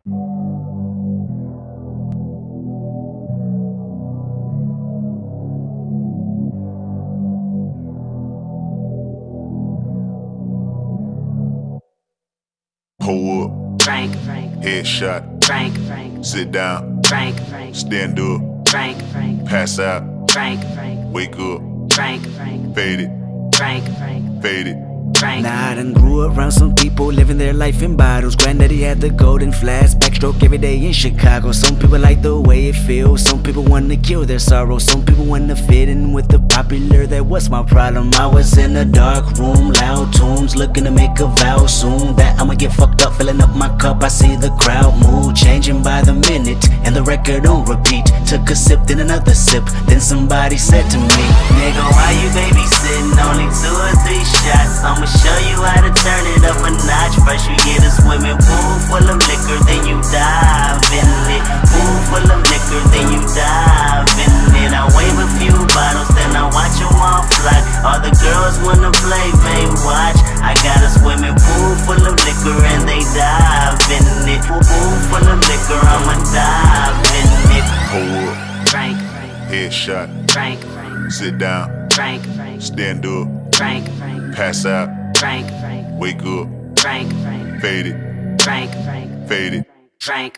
Pull up, Frank, headshot, Frank, sit down, Frank, stand up, Frank, pass out, Frank, wake up, Frank, fade it, Frank, fade it. Now I done grew around some people living their life in bottles. Granddaddy had the golden flask, backstroke every day in Chicago. Some people like the way it feels, some people wanna kill their sorrow. Some people wanna fit in with the popular, that was my problem. I was in a dark room, loud tunes, looking to make a vow soon that I'ma get fucked up, filling up my cup. I see the crowd mood changing by the minute, and the record on repeat. Took a sip, then another sip, then somebody said to me, nigga, why you babysitting? Only 2 or 3 shots, I'ma show you how to turn it up a notch. First you get a swimming pool full of liquor, then you dive in it. Pool full of liquor, then you dive in it. I wave a few bottles, then I watch them all fly. All the girls wanna play, they watch. I got a swimming pool full of liquor and they dive in it. Pool full of liquor, I'ma dive in it. Pull up, Frank, headshot, Frank, sit down, Frank, stand up, Frank, pass out, Frank, wake up, Frank, fade it, Frank, fade it. Frank.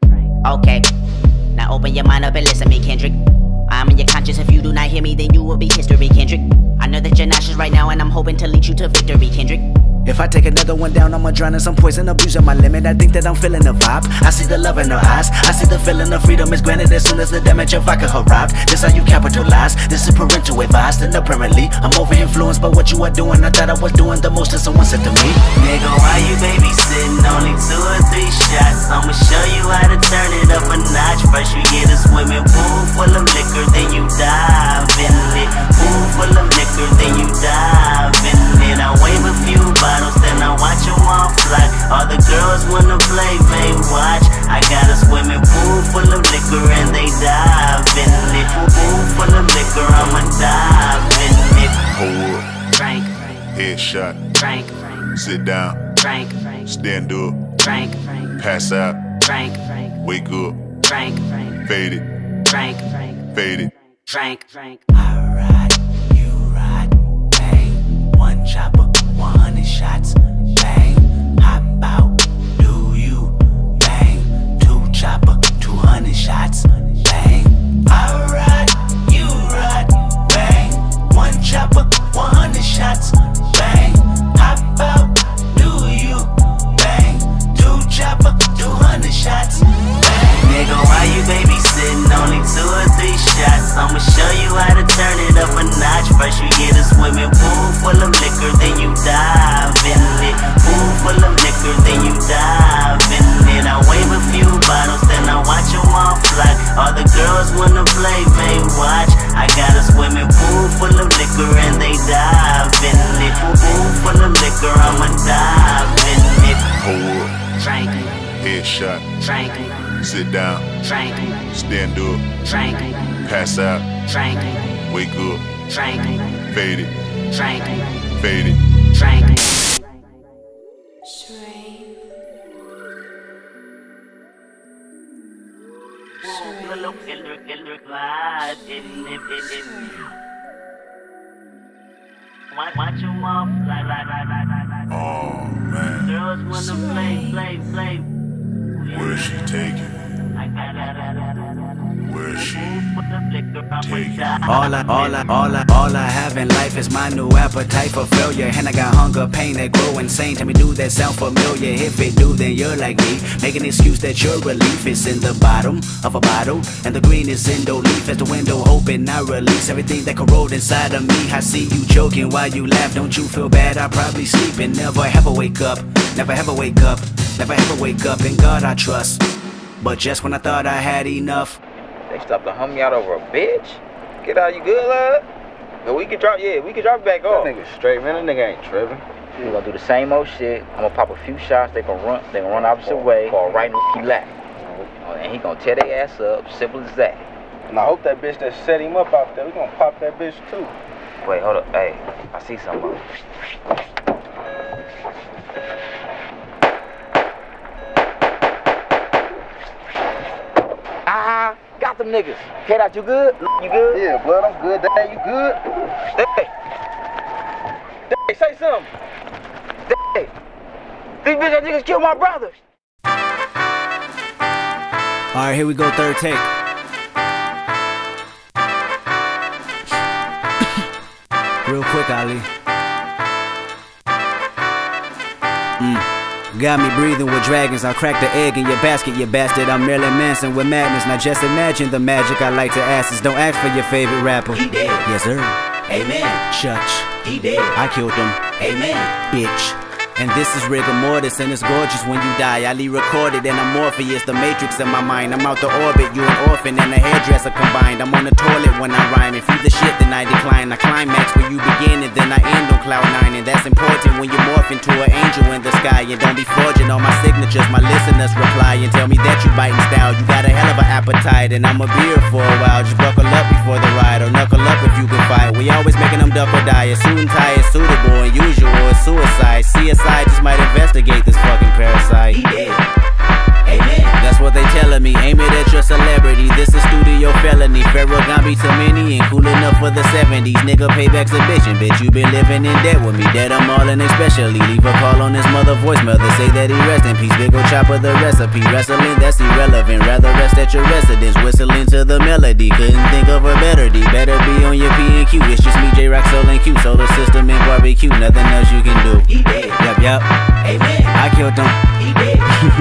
Okay, now open your mind up and listen to me, Kendrick. I'm in your conscience. If you do not hear me, then you will be history, Kendrick. I know that you're nauseous right now, and I'm hoping to lead you to victory, Kendrick. If I take another one down, I'ma drown in some poison, abusing my limit. I think that I'm feeling the vibe. I see the love in her eyes. I see the feeling of freedom is granted as soon as the damage of vodka arrived. This how you capitalize. This is parental advice. And apparently, I'm over influenced by what you are doing. I thought I was doing the most, and someone said to me, nigga, why you babysitting? Only 2 or 3 shots. I'ma show you how to turn it up a notch. First you get a swimming pool full of liquor, then you dive in it. Pool full of liquor, then you dive in it. I wave a few bottles, then I watch them all fly. All the girls wanna play, they watch. I got a swimming pool full of liquor and they dive in it. Pool full of liquor, I'ma dive in it. Pull up, Frank, headshot, Frank, sit down, Frank, stand up, Frank, pass out, Frank, wake up, Frank, fade it, Frank, fade it. Frank. I ride, you ride, bang. 1 chopper, 100 shots, bang. Hop out, do you, bang. 2 chopper, 200 shots, bang. I ride, you ride, bang. 1 chopper, 100 shots, bang. Hop out, do you, bang. 2 chopper, 200 shots, bang. Nigga, why you babysitting? Only 2 or 3 shots. I'ma show you how to turn it up a notch. First you get a swimming pool full of liquor, then you dive in it. Pool full of liquor, then you dive in it. I wave a few bottles, then I watch them all fly. All the girls wanna play, they watch. I got a swimming pool full of liquor and they dive in it. Pool full of liquor, I'ma dive in it. Pull up, Frank, headshot, Frank, sit down, Frank, stand up, Frank, pass out, Frank, wake up, Frank, fade it, Frank, fade it. Frank. Watch them all fly. Oh man, Girls wanna play. where's she taking? Where's she taking? All I have in life is my new appetite for failure. And I got hunger, pain that grow insane. Tell me, do that sound familiar? If it do, then you're like me. Make an excuse that your relief is in the bottom of a bottle, and the green is in the leaf. As the window open, I release everything that corrode inside of me. I see you joking while you laugh. Don't you feel bad? I probably sleep and never ever wake up. Never ever wake up. Never ever wake up. In God I trust. But just when I thought I had enough, they stopped the homie out over a bitch. Get out, you good, lad? No, we can drop it back off. That nigga straight, man. That nigga ain't tripping. We gonna do the same old shit. I'm gonna pop a few shots. They gonna run opposite way. Fall right in the lap. And he gonna tear their ass up. Simple as that. And I hope that bitch that set him up out there, we gonna pop that bitch too. Wait, hold up. Hey, I see something. them niggas. K-Dot, you good? You good? Yeah, blood, I'm good. Dad, you good? Hey, say something. Hey, these bitch niggas killed my brothers. Alright, here we go, third take. Real quick, Ali. Got me breathing with dragons. I'll crack the egg in your basket, you bastard. I'm Marilyn Manson with madness. Now just imagine the magic I like to ask is don't ask for your favorite rapper. He dead. Yes, sir. Amen. Church. He dead. I killed him. Amen. Bitch. And this is rigor mortis, and it's gorgeous when you die. Ali recorded, and I'm Morpheus, the matrix in my mind. I'm out the orbit, you an orphan and a hairdresser combined. I'm on the toilet when I rhyme. If you the shit, then I decline. I climax where you begin, and then I end on cloud 9. And that's important when you morph into an angel in the sky. And don't be forging all my signatures. My listeners reply and tell me that you biting style. You got a hell of an appetite, and I'm a beer for a while. Just buckle up before the ride, or knuckle up if you can fight. We always making them duck or die. A suit and tie is suitable, and usual is suicide. CSI just might investigate this fucking parasite. He dead. Amen. That's what they telling me. Aim it at your celebrity. This is studio felony. Pharaoh Gambi to many and cool enough for the 70s. Nigga, payback's a bitchin'. Bitch, you been living in debt with me. Dead I'm all in especially. Leave a call on his mother voicemail to say that he rest in peace. Big ol' chopper the recipe. Wrestling, that's irrelevant. Rather rest at your residence. Whistling to the melody. Couldn't think of a better D. Better be on your P and Q. It's just me, J-Rock, Soul and Q. Solar system and barbecue. Nothing else you can do. He dead. Yup. Amen. I killed him. He dead.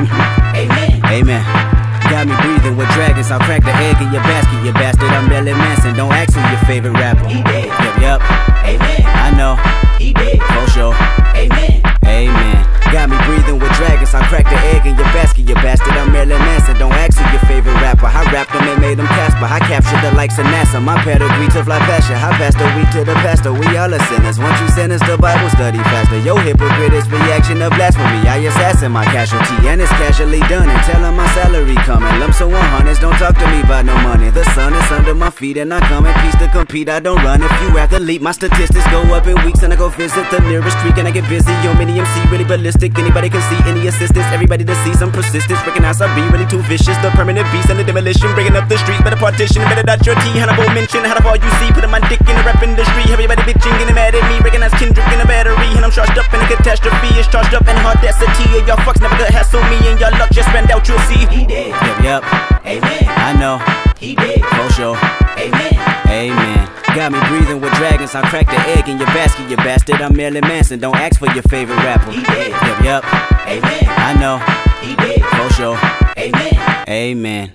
Amen. Amen. Got me breathing with dragons. I'll crack the egg in your basket, you bastard. I'm Marilyn Manson. Don't ask who your favorite rapper. He dead. Yup. Amen. I know. He dead. For sure. Amen. Amen. Got me breathing with dragons. I'll crack the egg in your basket, you bastard. I'm Marilyn Manson. Don't ask who your favorite rapper. I rapped them and made them Casper. I captured the likes of NASA. My pedigree to fly past you. I passed the week to the pastor. We all are sinners. Once you sentence the Bible study faster. Yo, hypocrite is reaction of blasphemy. I assassin my casualty, and it's casually done. And tell him my salary coming. Lumps of 100s. Don't talk to me about no money. The sun is under my feet, and I come in peace to compete. I don't run. If you athlete, my statistics go up in weeks, and I go visit the nearest creek, and I get busy. Yo, mini MC really ballistic. Anybody can see any assistance. Everybody to see some persistence. Recognize I be really too vicious. The permanent beast and the demolition. Bringing up the streets. Better partition. Better dot your T. Hannibal mention. How the fall you see. Putting my dick in the rap industry. Everybody bitching. Getting mad at me. Recognize Kendrick in a battery. And I'm charged up in a catastrophe. It's charged up in audacity. And y'all fucks never gonna hassle me. And y'all luck just ran out. You'll see. He dead. Yup. Amen. I know. He dead. For sure. Amen. Amen. Got me breathing with dragons. I'll crack the egg in your basket, you bastard. I'm Marilyn Manson. Don't ask for your favorite rapper. He dead. Yup. Amen. I know. He dead. For sure. Amen. Amen.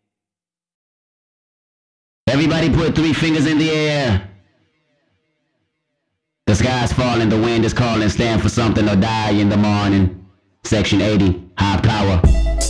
Everybody put 3 fingers in the air. The sky's falling, the wind is calling. Stand for something or die in the morning. Section 80, high power.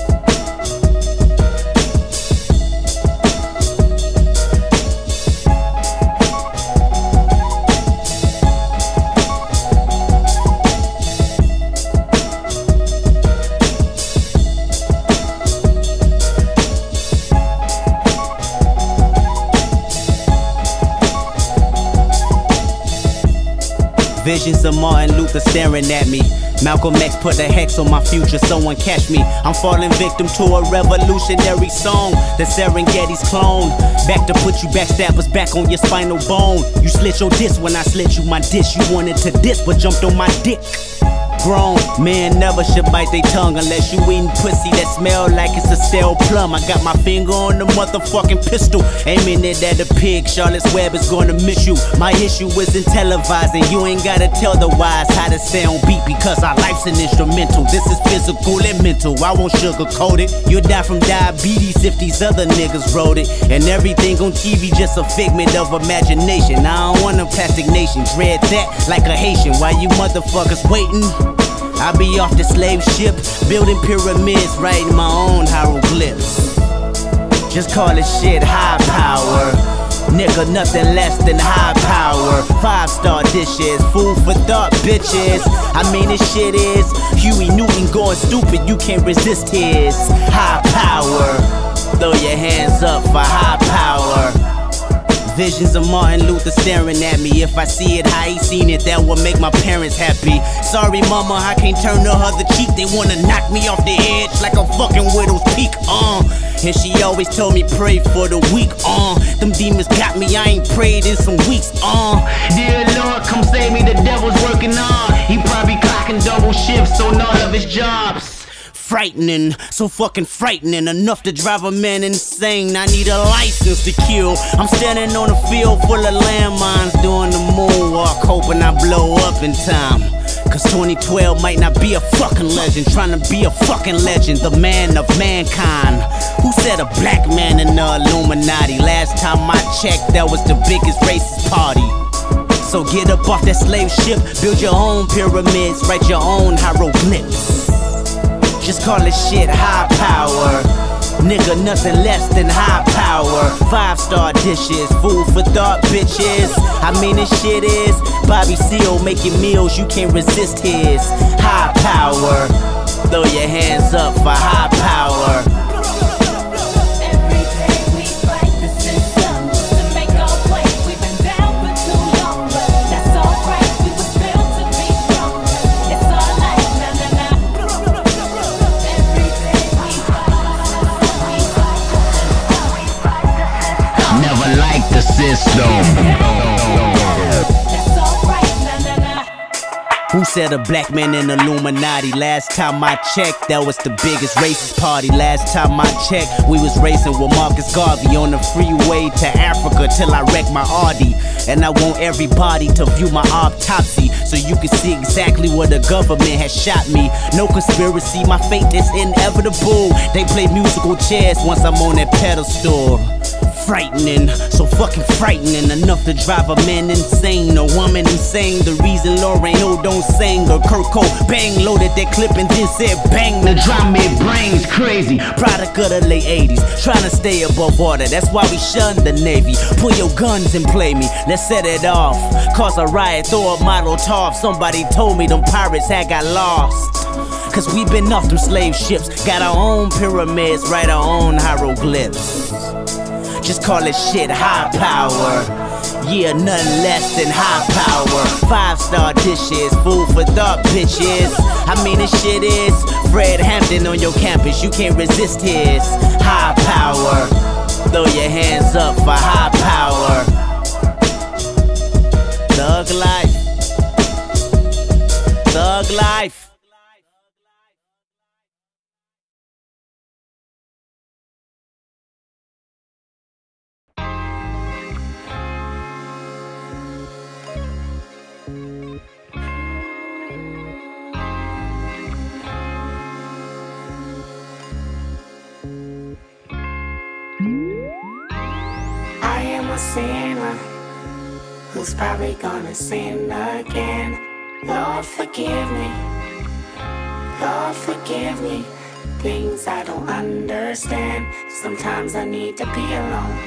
Visions of Martin Luther staring at me. Malcolm X put a hex on my future, someone catch me. I'm falling victim to a revolutionary song. The Serengeti's clone. Back to put you backstabbers back on your spinal bone. You slit your disc when I slit you my dish. You wanted to diss but jumped on my dick. Grown men never should bite their tongue unless you eating pussy that smell like it's a stale plum. I got my finger on the motherfucking pistol, aiming it at a pig. Charlotte's Web is gonna miss you. My issue isn't televising. You ain't gotta tell the wise how to stay on beat because our life's an instrumental. This is physical and mental. I won't sugarcoat it. You'll die from diabetes if these other niggas wrote it. And everything on TV just a figment of imagination. I don't want a plastic nation. Dread that like a Haitian. While you motherfuckers waiting, I be off the slave ship, building pyramids, writing my own hieroglyphs. Just call it shit high power. Nigga, nothing less than high power. 5-star dishes, food for thought, bitches. I mean, this shit is Huey Newton going stupid, you can't resist his high power. Throw your hands up for high power. visions of Martin Luther staring at me. If I see it how he seen it, that would make my parents happy. Sorry mama, I can't turn the other cheek. They wanna knock me off the edge like a fucking widow's peak, And she always told me pray for the weak, Them demons got me, I ain't prayed in some weeks, Dear Lord, come save me, the devil's working on. He probably clocking double shifts on all of his jobs. Frightening, so fucking frightening, enough to drive a man insane. I need a license to kill. I'm standing on a field full of landmines, doing the moonwalk, hoping I blow up in time. Cause 2012 might not be a fucking legend, trying to be a fucking legend, the man of mankind. Who said a black man in the Illuminati? Last time I checked, that was the biggest racist party. So get up off that slave ship, build your own pyramids, write your own hieroglyphs. Just call this shit high power. Nigga, nothing less than high power. 5-star dishes, food for thought, bitches. I mean, this shit is Bobby Seale making meals, you can't resist his high power. Throw your hands up for high power. Who said a black man in Illuminati? Last time I checked, that was the biggest racist party. Last time I checked, we was racing with Marcus Garvey on the freeway to Africa till I wrecked my Audi. And I want everybody to view my autopsy so you can see exactly where the government has shot me. No conspiracy, my fate is inevitable. They play musical chairs once I'm on that pedestal. Frightening, so fucking frightening, enough to drive a man insane, a woman insane. The reason Lorraine O don't sing, or Kurt Cobain loaded that clip and then said bang. The drum made brains crazy. Product of the late 80s, trying to stay above water, that's why we shun the Navy. Put your guns and play me, let's set it off. Cause a riot, throw a Molotov. Somebody told me them pirates had got lost. Cause we been off them slave ships, got our own pyramids, write our own hieroglyphs. Just call it shit high power. Yeah, nothing less than high power. 5-star dishes, food for thought, bitches. I mean, this shit is Fred Hampton on your campus, you can't resist his high power. Throw your hands up for high power. Thug life. Thug life. Sinner who's probably gonna sin again. Lord forgive me, Lord forgive me. Things I don't understand, sometimes I need to be alone.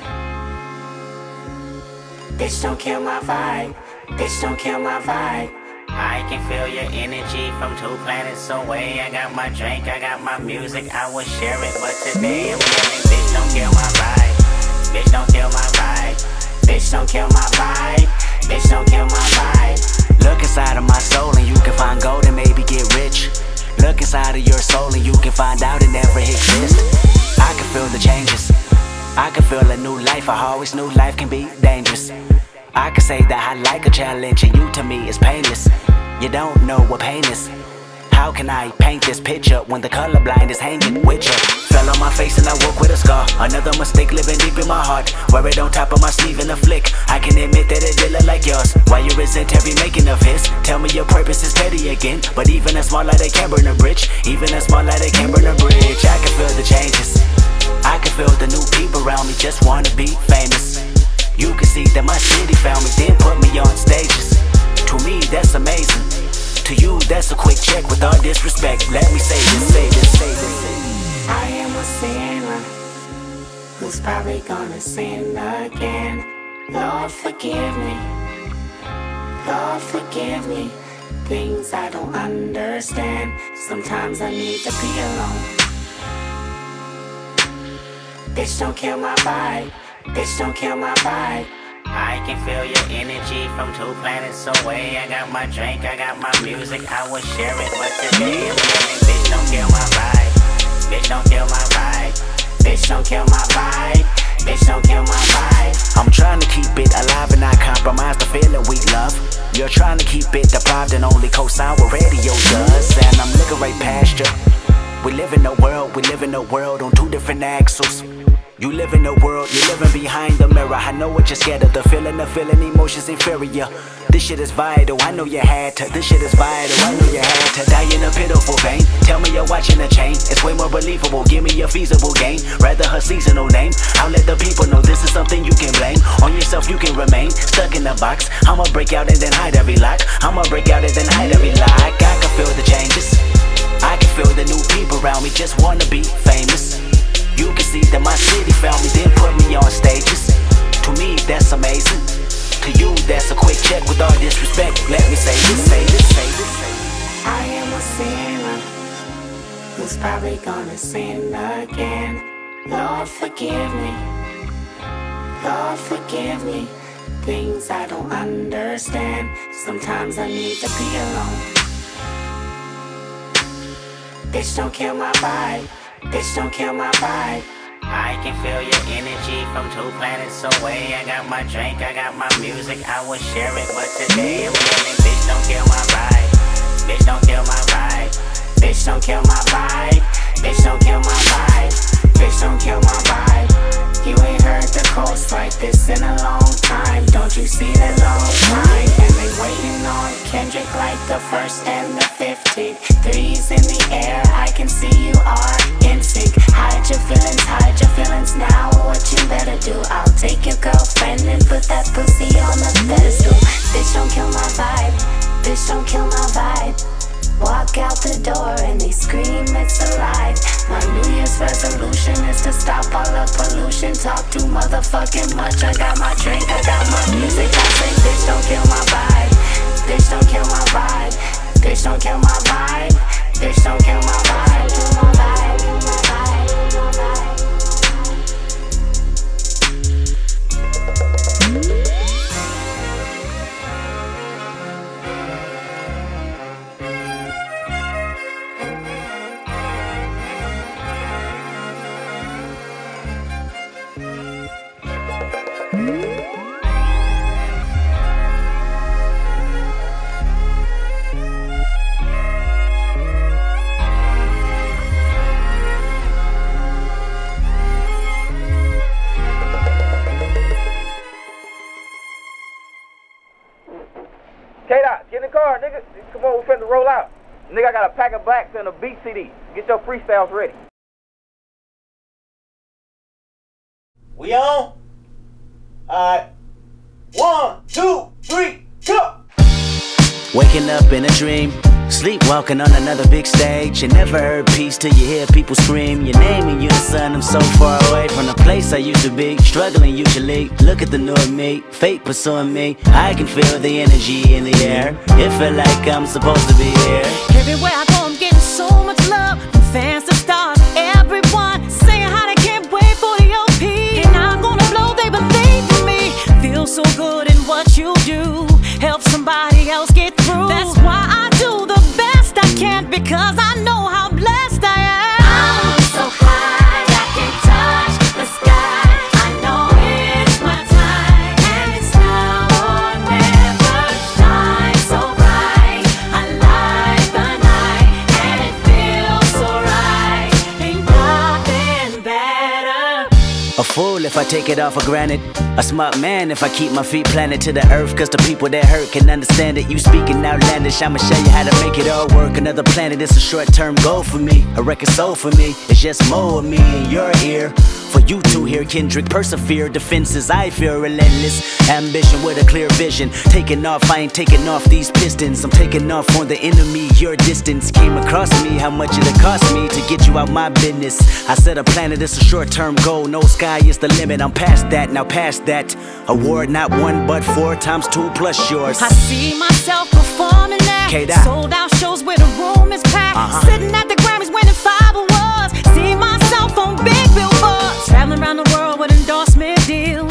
Bitch, don't kill my vibe, bitch, don't kill my vibe. I can feel your energy from 2 planets away. I got my drink, I got my music, I would share it, but today I'm yelling, bitch, don't kill my vibe. Bitch, don't kill my vibe. Bitch, don't kill my vibe. Bitch, don't kill my vibe. Look inside of my soul and you can find gold and maybe get rich. Look inside of your soul and you can find out it never exists. I can feel the changes, I can feel a new life. I always knew life can be dangerous. I can say that I like a challenge and you to me is painless. You don't know what pain is. How can I paint this picture when the colorblind is hanging with you? Fell on my face and I woke with a scar. Another mistake living deep in my heart. Wear it on top of my sleeve in a flick. I can admit that it did look like yours. Why you resent every making of his? Tell me your purpose is petty again. But even a small light, they can burn a bridge. Even a small light, they can burn a bridge. I can feel the changes, I can feel the new people around me just wanna be famous. You can see that my city found me, then put me on stages. To me, that's amazing. To you, that's a quick check with all disrespect. Let me say this, say this, say this. I am a sinner who's probably gonna sin again. Lord forgive me, Lord forgive me. Things I don't understand, sometimes I need to be alone. Bitch, don't kill my vibe. Bitch, don't kill my vibe. I can feel your energy from 2 planets away. I got my drink, I got my music, I will share it. But today I'm yelling, bitch, don't kill my vibe. Bitch, don't kill my vibe. Bitch, don't kill my vibe. Bitch, don't kill my vibe. I'm trying to keep it alive and not compromise the feeling we love. You're trying to keep it deprived and only co-sign what radio does. And I'm looking right past you. We live in a world on 2 different axles. You live in a world, you're living behind the mirror. I know what you're scared of, the feeling emotions inferior. This shit is vital, I know you had to. This shit is vital, I know you had to. Die in a pitiful vein, tell me you're watching a chain. It's way more believable, give me a feasible game. Rather her seasonal name, I'll let the people know this is something you can blame. On yourself you can remain, stuck in a box. I'ma break out and then hide every lock. I'ma break out and then hide every lock. I can feel the changes, I can feel the new people around me just wanna be famous. You can see that my city found me, then put me on stages. To me, that's amazing. To you, that's a quick check with all disrespect. Let me say this, say this, say this. I am a sinner who's probably gonna sin again. Lord, forgive me. Lord, forgive me. Things I don't understand. Sometimes I need to be alone. Bitch, don't kill my vibe. Bitch, don't kill my vibe. I can feel your energy from 2 planets away. I got my drink, I got my music, I will share it. But today I'm yelling, bitch, don't kill my vibe. Bitch, don't kill my vibe. Bitch, don't kill my vibe. Bitch, don't kill my vibe. Bitch, don't kill my vibe. You ain't heard the coast like this in a long time. Don't you see the long line? And they waiting on Kendrick like the 1st and the 15th. 3's in the air, I can see you are in sync. Hide your feelings now. What you better do? I'll take your girlfriend and put that pussy on the pedestal. Bitch, don't kill my vibe. Bitch, don't kill my vibe. Walk out the door and they scream it's alive. My New Year's resolution is to stop all the pollution. Talk too motherfucking much. I got my drink, I got my music. I say bitch don't kill my vibe. Bitch don't kill my vibe. Bitch don't kill my vibe. Bitch don't kill my vibe. Kill my vibe. Kill my vibe. Kill my vibe. K-Dot, get in the car, nigga. Come on, we finna roll out. Nigga, I got a pack of blacks and a beat CD. Get your freestyles ready. We on? Alright. 1, 2, 3, go! Waking up in a dream, sleepwalking on another big stage. You never heard peace till you hear people scream your name in unison. I'm so far away from the place I used to be, struggling usually. Look at the new me, fate pursuing me. I can feel the energy in the air. It feel like I'm supposed to be here. Everywhere I go, I'm getting so much love from fans to stars. Everyone saying how they can't wait for the OP. And I'm gonna blow, they believe in me. Feel so good in what you do. Help somebody else get through. That's why I do the best I can, because I know how blessed I am. I'm so high, I can touch the sky. I know it's my time, and it's now or never. Shine so bright, I light the night, and it feels so right. Ain't nothing better. A fool if I take it all for granted. A smart man if I keep my feet planted to the earth. Cause the people that hurt can understand it. You speaking outlandish, I'ma show you how to make it all work. Another planet, it's a short-term goal for me. A record soul for me, it's just more of me in your ear. For you to hear Kendrick persevere. Defenses, I feel relentless. Ambition with a clear vision. Taking off, I ain't taking off these pistons. I'm taking off on the enemy. Your distance came across me. How much it'll cost me to get you out my business. I said a planet, it's a short-term goal. No sky is the limit, I'm past that, now past that. Award not 1 but 4 times 2 plus yours. I see myself performing there. K-Dot. Sold out shows where the room is packed. Sitting at the Grammys winning 5 awards. See myself on big billboards. Traveling around the world with endorsement deals.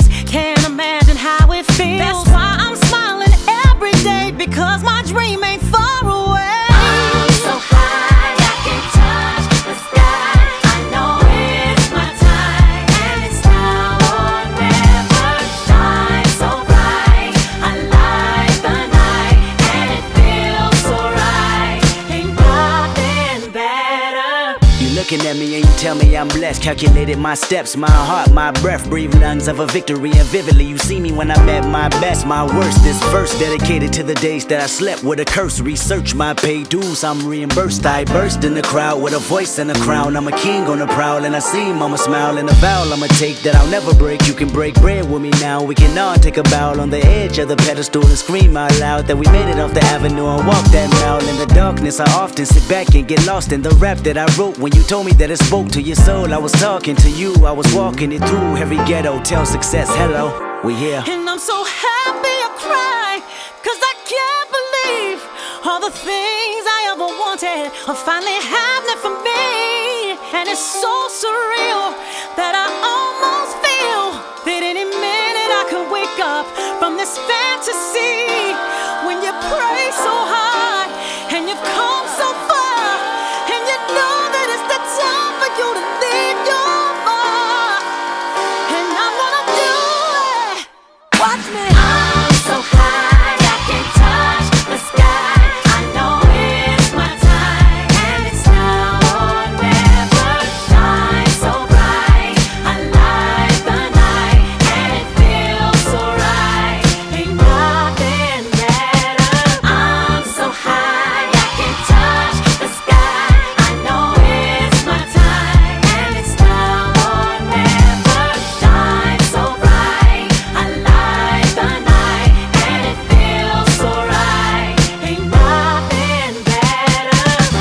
looking at me and you tell me I'm blessed. Calculated my steps, my heart, my breath, breathe lungs of a victory. And vividly you see me when I'm at my best, my worst. This verse dedicated to the days that I slept with a curse. Research my paid dues, I'm reimbursed. I burst in the crowd with a voice and a crown. I'm a king on the prowl and I see mama smile. And a vow I'ma take that I'll never break. You can break bread with me now. We can all take a bow on the edge of the pedestal and scream out loud that we made it off the avenue and walk that mile. In the darkness I often sit back and get lost in the rap that I wrote. When you told me that it spoke to your soul, I was talking to you. I was walking it through every ghetto. Tell success hello, we here. And I'm so happy I cry, 'cause I can't believe all the things I ever wanted are finally happening for me. And it's so surreal that I almost feel that any minute I could wake up from this fantasy. When you pray so hard and you've come so far, and you know that it's the time for you to leave your mark. And I'm gonna do it. Watch me. I'm so high I can touch the sky. I know it's my time, and it's now or never. Shine so bright, I light the night, and it feels so right. Ain't nothing better. I'm so high I can touch the sky. I know it's my time, and it's now or never. Shine so bright, I light the night, and it feels so right. Ain't nothing better.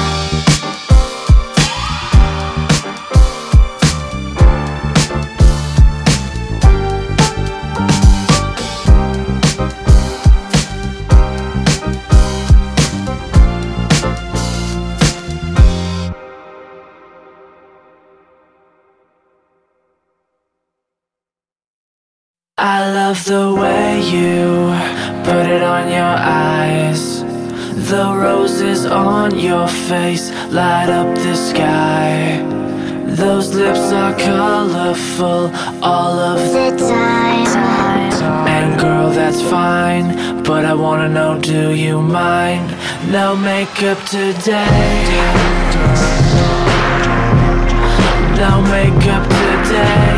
I love the way you put it on your eyes. The roses on your face light up the sky. Those lips are colorful all of the time. And girl, that's fine, but I wanna know, do you mind? No makeup today. No makeup today.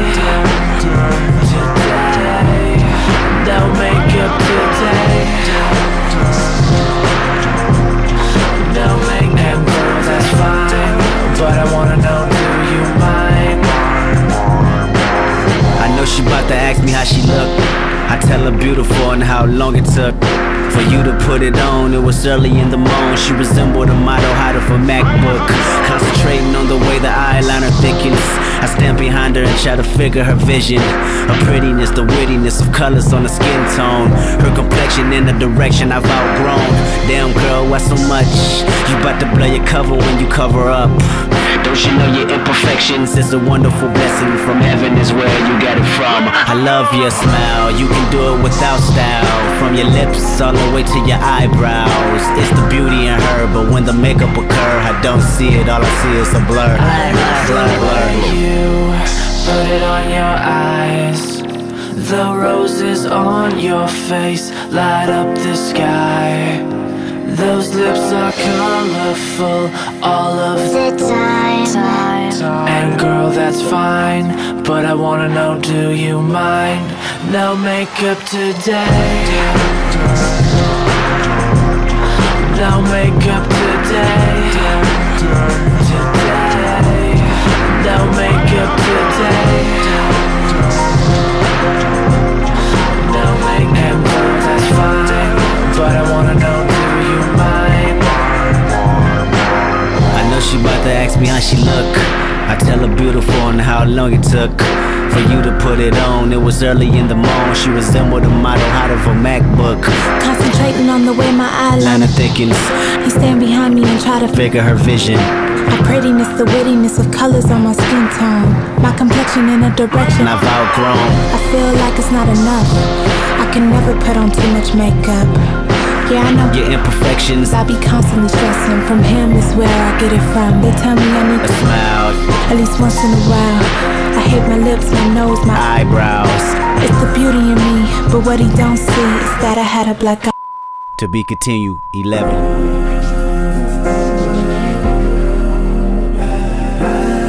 No makeup today. No makeup, and girl, that's fine, but I wanna know, do you mind? I know she bout to ask me how she look. I tell her beautiful and how long it took for you to put it on. It was early in the morning. She resembled a model hot of a MacBook, concentrating on the way the eyeliner thickens. I stand behind her and try to figure her vision. Her prettiness, the wittiness of colors on the skin tone. Her complexion in a direction I've outgrown. Damn girl, why so much? You bout to blow your cover when you cover up. Don't you know your imperfections is a wonderful blessing from heaven is where you got it from. I love your smile, you can do it without style. From your lips all the way to your eyebrows. It's the beauty in her, but when the makeup occur, I don't see it, all I see is a blur. Blur. You put it on your eyes. The roses on your face light up the sky. Those lips are colorful all of the time. And girl, that's fine, but I wanna know, do you mind? No makeup today. No makeup today. No makeup today. No makeup, and girl, that's fine, but I wanna know, do you mind? I know she bout to ask me how she look. I tell her beautiful and how long it took for you to put it on. It was early in the morning. She resembled a model hot of a MacBook, concentrating on the way my eyeliner thickens. You stand behind me and try to figure her vision. My prettiness, the wittiness of colors on my skin tone. My complexion in a direction I've outgrown. I feel like it's not enough. I can never put on too much makeup. Yeah, I know your imperfections. I be constantly stressing. From him is where I get it from. They tell me I need a smile at least once in a while. I hate my lips, my nose, my eyebrows. It's the beauty in me, but what he don't see is that I had a black eye. To be continued, 11.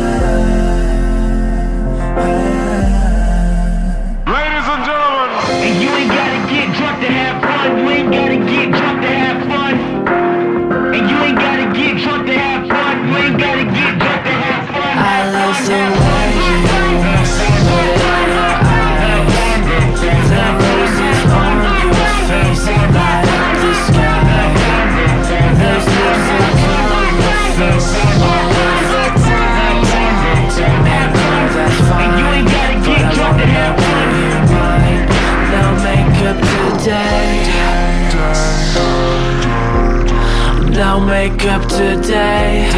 make up today.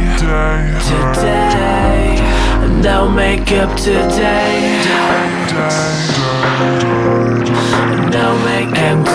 Today. And they'll make up today. And they'll make up.